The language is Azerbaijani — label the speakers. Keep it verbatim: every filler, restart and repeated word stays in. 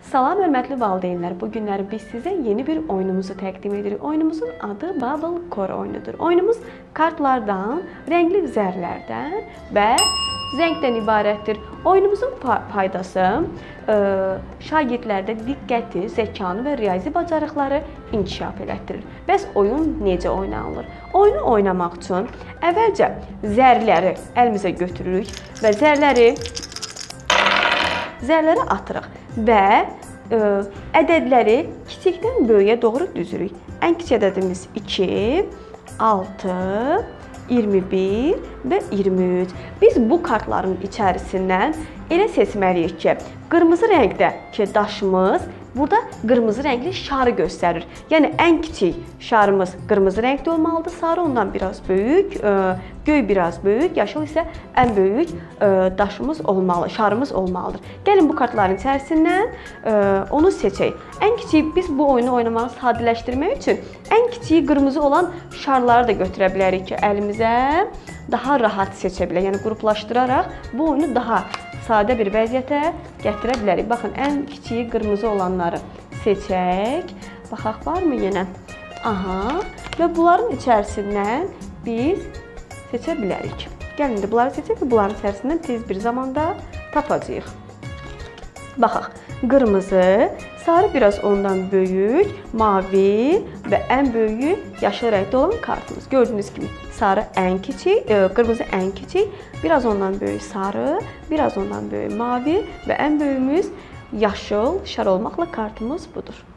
Speaker 1: Salam hörmətli valideynlər, bu günləri biz sizə yeni bir oyunumuzu təqdim edirik. Oyunumuzun adı Bubble Core oyunudur. Oyunumuz kartlardan, rəngli zərlərdən və zəngdən ibarətdir. Oyunumuzun faydası şagirdlərdə diqqəti, zəkanı və riyazi bacarıqları inkişaf elətdirir. Bəs oyun necə oynanılır? Oyunu oynamaq üçün əvvəlcə zərləri əlimizə götürürük və zərləri zərləri atırıq və ə, ədədləri kiçikdən böyüyə doğru düzürük. Ən kiçik ədədimiz iki, altı, iyirmi bir və iyirmi üç. Biz bu kartların içərisindən elə seçməliyik ki, qırmızı rəngdəki daşımız burada qırmızı rəngli şarı göstərir. Yəni ən kiçik şarımız qırmızı rəngdə olmalıdır, sarı ondan biraz böyük, göy biraz böyük, yaşıl isə ən böyük daşımız olmalı, şarımız olmalıdır. Gəlin bu kartların içərisindən onu seçək. Ən kiçik, biz bu oyunu oynamağı sadələşdirmək üçün ən kiçiyi qırmızı olan şarları da götürə bilərik ki, əlimizə daha rahat seçə bilək. Yəni qruplaşdıraraq bu oyunu daha sadə bir vəziyyətə gətirə bilərik. Baxın, ən kiçiyi qırmızı olanları seçək. Baxaq, varmı yenə? Aha. Və bunların içərisindən biz seçə bilərik. Gəlin də bunları seçək və bunların içərisindən tez bir zamanda tapacağıq. Baxaq, qırmızı, sarı biraz ondan böyük, mavi və ən böyüyü yaşıl rəngdə olan kartımız. Gördüyünüz kimi sarı ən kiçik, qırmızı ən kiçik, biraz ondan böyük sarı, biraz ondan böyük mavi və ən böyüyümüz yaşıl şar olmaqla kartımız budur.